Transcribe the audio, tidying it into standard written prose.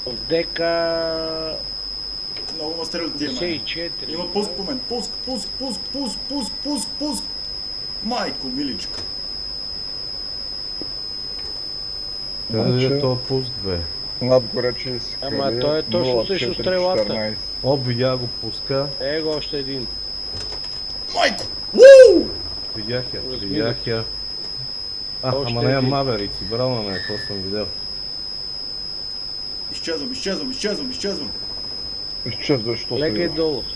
В дека... Много ма стрелят тия май. 54. Има пуск по мен. Пуск. Майко, миличка. Къде е този пуск, бе? Надгоре 40 кали. Ама той е точно срещу стрелата. О, видях го пуска. Его още един. Майко! Уу! Видях Разминах. я. Още Ама не е един. маверици, браво на нея, какво съм видял. Изчезвам. Изчезваш, що Легай долу.